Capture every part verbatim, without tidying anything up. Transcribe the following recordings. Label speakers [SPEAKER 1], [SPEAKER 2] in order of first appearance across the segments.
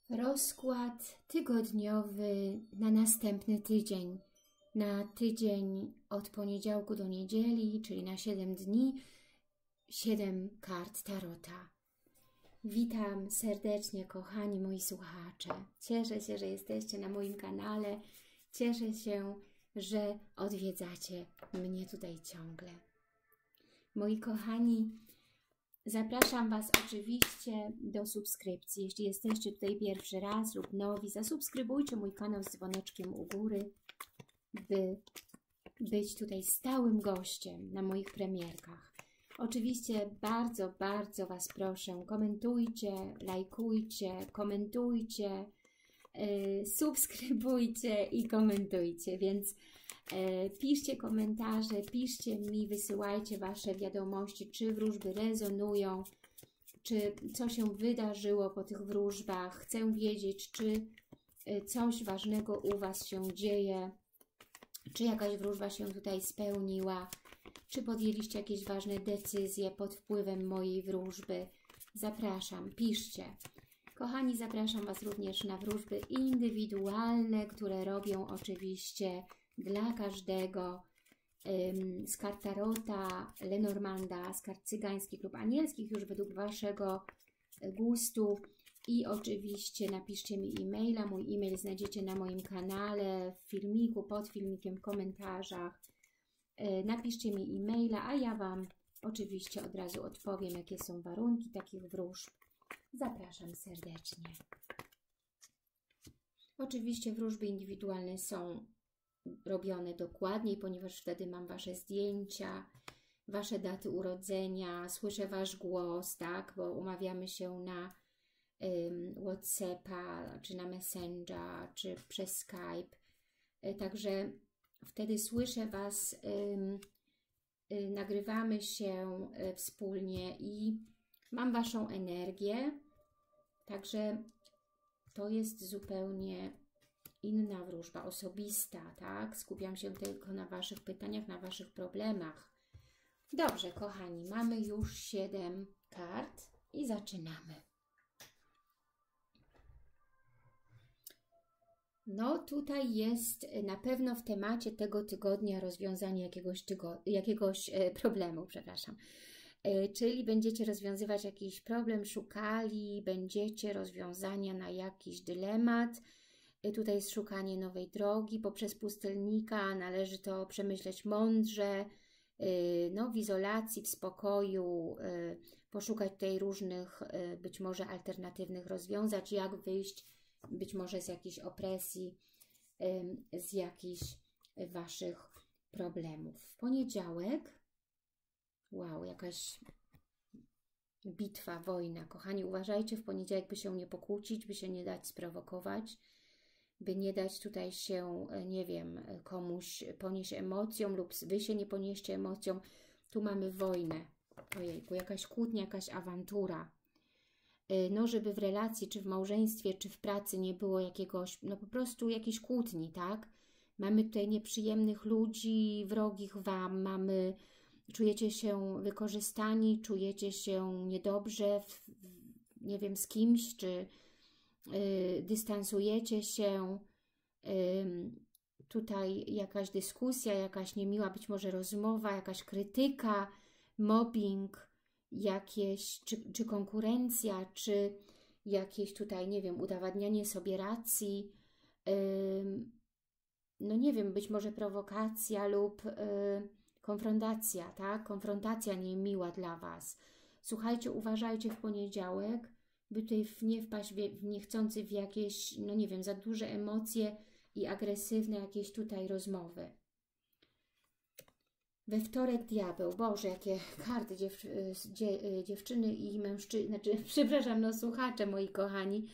[SPEAKER 1] Rozkład tygodniowy na następny tydzień. Na tydzień od poniedziałku do niedzieli, czyli na siedem dni, siedem kart Tarota. Witam serdecznie, kochani moi słuchacze. Cieszę się, że jesteście na moim kanale. Cieszę się, że odwiedzacie mnie tutaj ciągle. Moi kochani, zapraszam Was oczywiście do subskrypcji. Jeśli jesteście tutaj pierwszy raz lub nowi, zasubskrybujcie mój kanał z dzwoneczkiem u góry, by być tutaj stałym gościem na moich premierkach. Oczywiście bardzo, bardzo Was proszę, komentujcie, lajkujcie, komentujcie, yy, subskrybujcie i komentujcie, więc yy, piszcie komentarze, piszcie mi, wysyłajcie Wasze wiadomości, czy wróżby rezonują, czy co się wydarzyło po tych wróżbach. Chcę wiedzieć, czy yy, coś ważnego u Was się dzieje, czy jakaś wróżba się tutaj spełniła, czy podjęliście jakieś ważne decyzje pod wpływem mojej wróżby. Zapraszam, piszcie. Kochani, zapraszam Was również na wróżby indywidualne, które robią oczywiście dla każdego ym, z kart Tarota, Lenormanda, z kart cygańskich lub anielskich, już według Waszego gustu. I oczywiście napiszcie mi e-maila. Mój e-mail znajdziecie na moim kanale, w filmiku, pod filmikiem, w komentarzach. Napiszcie mi e-maila, a ja Wam oczywiście od razu odpowiem, jakie są warunki takich wróżb. Zapraszam serdecznie. Oczywiście wróżby indywidualne są robione dokładniej, ponieważ wtedy mam Wasze zdjęcia, Wasze daty urodzenia, słyszę Wasz głos, tak, bo umawiamy się na um, WhatsAppa, czy na Messengera, czy przez Skype. Także wtedy słyszę Was, ym, y, nagrywamy się y, wspólnie i mam Waszą energię, także to jest zupełnie inna wróżba, osobista, tak? Skupiam się tylko na Waszych pytaniach, na Waszych problemach. Dobrze, kochani, mamy już siedem kart i zaczynamy. No tutaj jest na pewno w temacie tego tygodnia rozwiązanie jakiegoś, tygo, jakiegoś e, problemu, przepraszam. E, czyli będziecie rozwiązywać jakiś problem, szukali, będziecie rozwiązania na jakiś dylemat. E, tutaj jest szukanie nowej drogi poprzez pustelnika, należy to przemyśleć mądrze, e, no, w izolacji, w spokoju, e, poszukać tutaj różnych e, być może alternatywnych rozwiązań, jak wyjść być może z jakiejś opresji, z jakichś Waszych problemów. W poniedziałek, wow, jakaś bitwa, wojna. Kochani, uważajcie w poniedziałek, by się nie pokłócić, by się nie dać sprowokować, by nie dać tutaj się, nie wiem, komuś ponieść emocjom lub Wy się nie ponieście emocjom. Tu mamy wojnę. Ojejku, jakaś kłótnia, jakaś awantura. No, żeby w relacji, czy w małżeństwie, czy w pracy nie było jakiegoś, no po prostu jakiejś kłótni, tak? Mamy tutaj nieprzyjemnych ludzi, wrogich Wam, mamy, czujecie się wykorzystani, czujecie się niedobrze, w, nie wiem, z kimś, czy y, dystansujecie się, y, tutaj jakaś dyskusja, jakaś niemiła być może rozmowa, jakaś krytyka, mobbing, jakieś, czy, czy konkurencja, czy jakieś tutaj, nie wiem, udowadnianie sobie racji, yy, no nie wiem, być może prowokacja lub yy, konfrontacja, tak? Konfrontacja niemiła dla Was. Słuchajcie, uważajcie w poniedziałek, by tutaj nie wpaść w, w niechcący w jakieś, no nie wiem, za duże emocje i agresywne jakieś tutaj rozmowy. We wtorek diabeł. Boże, jakie karty dziew, dzie, dziewczyny i mężczyzny, znaczy, przepraszam, no słuchacze moi kochani.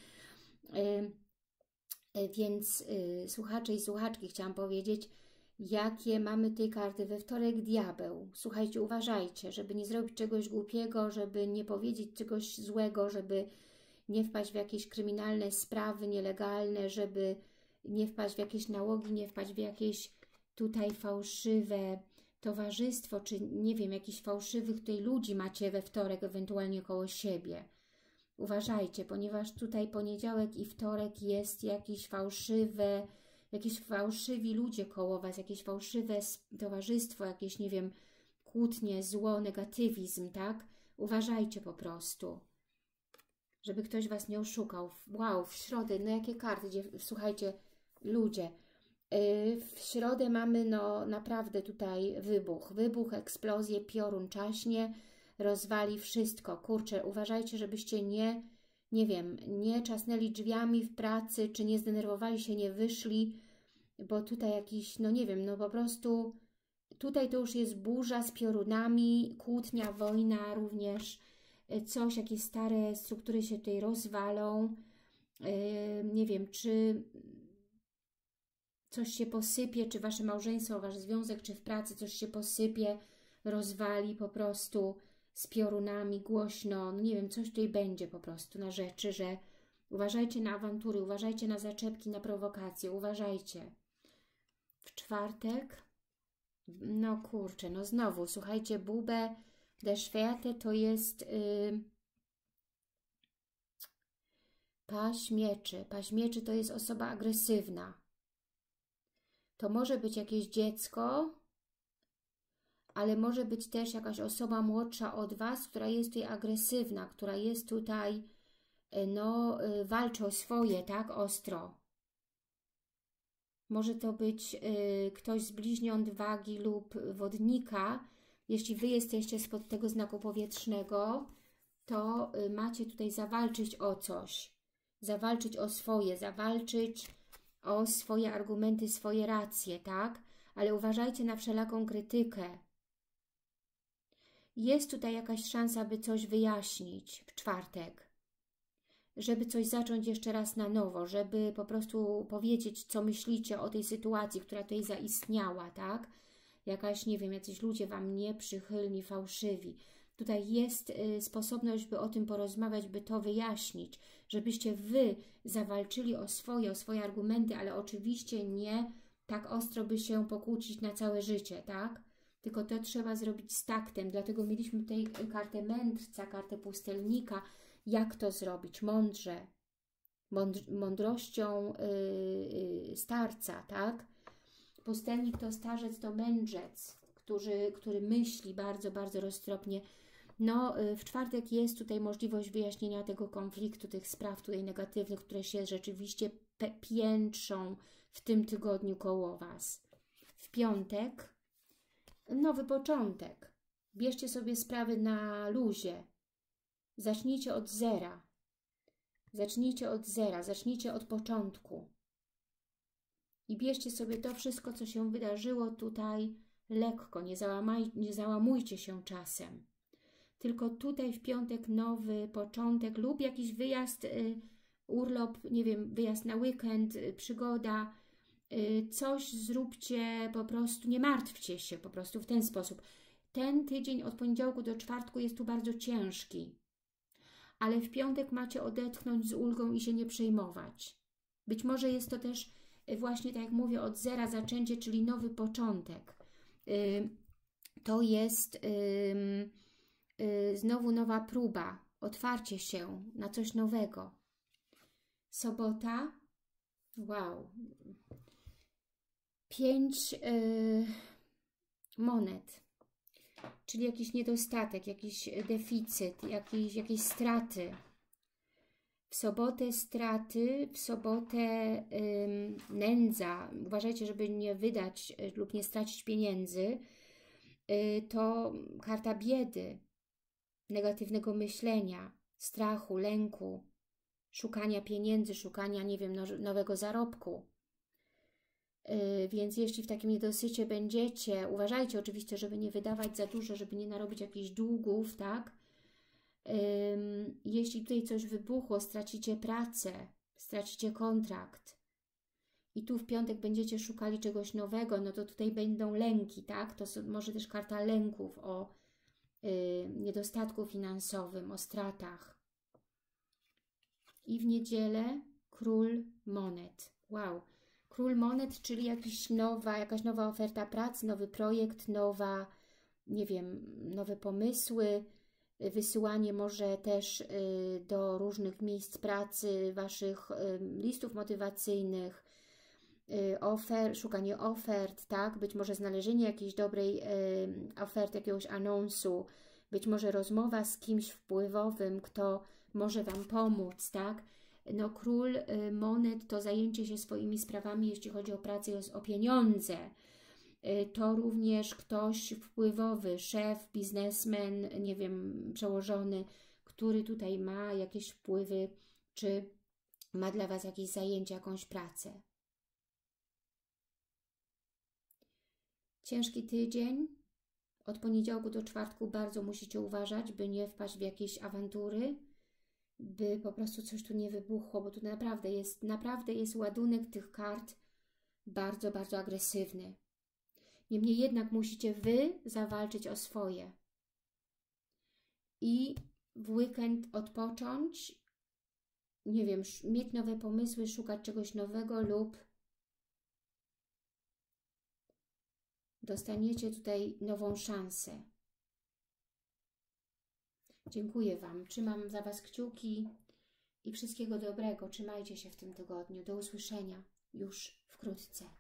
[SPEAKER 1] Yy, więc yy, słuchacze i słuchaczki chciałam powiedzieć, jakie mamy tej karty. We wtorek diabeł. Słuchajcie, uważajcie, żeby nie zrobić czegoś głupiego, żeby nie powiedzieć czegoś złego, żeby nie wpaść w jakieś kryminalne sprawy nielegalne, żeby nie wpaść w jakieś nałogi, nie wpaść w jakieś tutaj fałszywe towarzystwo, czy nie wiem, jakichś fałszywych tutaj ludzi macie we wtorek ewentualnie koło siebie. Uważajcie, ponieważ tutaj poniedziałek i wtorek jest jakieś fałszywe, jakieś fałszywi ludzie koło Was, jakieś fałszywe towarzystwo, jakieś, nie wiem, kłótnie, zło, negatywizm, tak? Uważajcie po prostu, żeby ktoś Was nie oszukał. Wow, w środę, no jakie karty, gdzie, słuchajcie, ludzie, yy, w środę mamy no naprawdę tutaj wybuch, wybuch, eksplozję, piorun czaśnie, rozwali wszystko. Kurczę, uważajcie, żebyście nie, nie wiem, nie czasnęli drzwiami w pracy, czy nie zdenerwowali się, nie wyszli, bo tutaj jakiś, no nie wiem, no po prostu tutaj to już jest burza z piorunami, kłótnia, wojna również, coś, jakieś stare struktury się tutaj rozwalą, yy, nie wiem, czy coś się posypie, czy Wasze małżeństwo, Wasz związek, czy w pracy coś się posypie, rozwali po prostu z piorunami, głośno, no nie wiem, coś tutaj będzie po prostu na rzeczy, że uważajcie na awantury, uważajcie na zaczepki, na prowokacje, uważajcie. W czwartek, no kurczę, no znowu, słuchajcie, Bube de Schwerte to jest yy, paź mieczy. Paź mieczy to jest osoba agresywna. To może być jakieś dziecko, ale może być też jakaś osoba młodsza od Was, która jest tutaj agresywna, która jest tutaj, no, walczy o swoje, tak, ostro. Może to być y, ktoś z bliźniąt wagi lub wodnika. Jeśli Wy jesteście spod tego znaku powietrznego, to y, macie tutaj zawalczyć o coś. Zawalczyć o swoje, zawalczyć o swoje argumenty, swoje racje, tak? Ale uważajcie na wszelaką krytykę. Jest tutaj jakaś szansa, by coś wyjaśnić w czwartek. Żeby coś zacząć jeszcze raz na nowo, żeby po prostu powiedzieć, co myślicie o tej sytuacji, która tutaj zaistniała, tak? Jakaś, nie wiem, jacyś ludzie Wam nieprzychylni, fałszywi. Tutaj jest y, sposobność, by o tym porozmawiać, by to wyjaśnić, żebyście Wy zawalczyli o swoje, o swoje argumenty, ale oczywiście nie tak ostro, by się pokłócić na całe życie, tak? Tylko to trzeba zrobić z taktem, dlatego mieliśmy tutaj kartę mędrca, kartę pustelnika. Jak to zrobić? Mądrze, Mądr mądrością yy, yy, starca, tak? Pustelnik to starzec, to mędrzec, który, który myśli bardzo, bardzo roztropnie. No, yy, w czwartek jest tutaj możliwość wyjaśnienia tego konfliktu, tych spraw tutaj negatywnych, które się rzeczywiście piętrzą w tym tygodniu koło Was. W piątek nowy początek. Bierzcie sobie sprawy na luzie. Zacznijcie od zera. Zacznijcie od zera, zacznijcie od początku. I bierzcie sobie to wszystko, co się wydarzyło tutaj lekko. Nie, załamaj, nie załamujcie się czasem. Tylko tutaj w piątek nowy początek lub jakiś wyjazd, y, urlop, nie wiem, wyjazd na weekend, y, przygoda. Y, coś zróbcie, po prostu nie martwcie się po prostu w ten sposób. Ten tydzień od poniedziałku do czwartku jest tu bardzo ciężki. Ale w piątek macie odetchnąć z ulgą i się nie przejmować. Być może jest to też właśnie, tak jak mówię, od zera zaczęcie, czyli nowy początek. To jest znowu nowa próba, otwarcie się na coś nowego. Sobota, wow, pięć monet. Czyli jakiś niedostatek, jakiś deficyt, jakiś, jakieś straty. W sobotę straty, w sobotę ym, nędza. Uważajcie, żeby nie wydać y, lub nie stracić pieniędzy. Y, to karta biedy, negatywnego myślenia, strachu, lęku, szukania pieniędzy, szukania, nie wiem, no, nowego zarobku. Yy, więc jeśli w takim niedosycie będziecie, uważajcie oczywiście, żeby nie wydawać za dużo, żeby nie narobić jakichś długów, tak? Yy, jeśli tutaj coś wybuchło, stracicie pracę, stracicie kontrakt i tu w piątek będziecie szukali czegoś nowego, no to tutaj będą lęki, tak? To są, może też karta lęków o yy, niedostatku finansowym, o stratach. I w niedzielę król monet. Wow! Król monet, czyli jakaś nowa, jakaś nowa oferta pracy, nowy projekt, nowa, nie wiem, nowe pomysły, wysyłanie może też do różnych miejsc pracy Waszych listów motywacyjnych, ofer, szukanie ofert, tak? Być może znalezienie jakiejś dobrej oferty, jakiegoś anonsu, być może rozmowa z kimś wpływowym, kto może Wam pomóc, tak? No, król monet to zajęcie się swoimi sprawami, jeśli chodzi o pracę i o pieniądze. To również ktoś wpływowy, szef, biznesmen, nie wiem, przełożony, który tutaj ma jakieś wpływy, czy ma dla Was jakieś zajęcie, jakąś pracę. Ciężki tydzień. Od poniedziałku do czwartku bardzo musicie uważać, by nie wpaść w jakieś awantury, by po prostu coś tu nie wybuchło, bo tu naprawdę jest, naprawdę jest ładunek tych kart bardzo, bardzo agresywny. Niemniej jednak musicie Wy zawalczyć o swoje. I w weekend odpocząć, nie wiem, mieć nowe pomysły, szukać czegoś nowego lub dostaniecie tutaj nową szansę. Dziękuję Wam. Trzymam za Was kciuki i wszystkiego dobrego. Trzymajcie się w tym tygodniu. Do usłyszenia już wkrótce.